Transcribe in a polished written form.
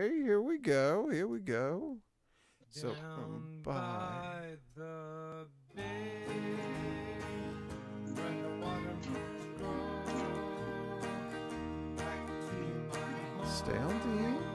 Hey, here we go. Here we go. So, Down bye. by the bay, where the watermelons grow, back to my Stay on home. D.